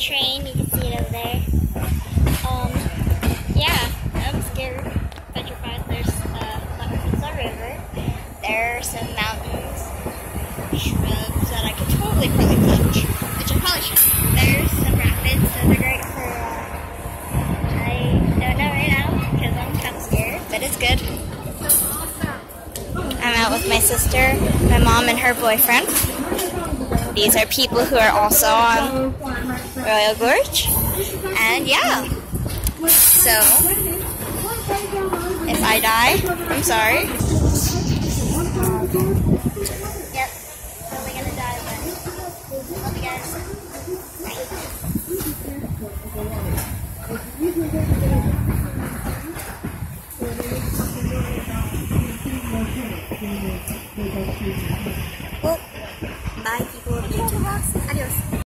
train. You can see it over there. Yeah, I'm scared, petrified. There's a river. There are some mountains, shrubs that I could totally probably touch, which I probably shouldn't. There's some rapids. Those are great for, I don't know right now because I'm kind of scared, but it's good. I'm out with my sister, my mom, and her boyfriend. These are people who are also on Royal Gorge. And yeah, so if I die, I'm sorry. Yep, probably gonna die, but love you guys. Well, bye people of YouTube vlogs. Adios.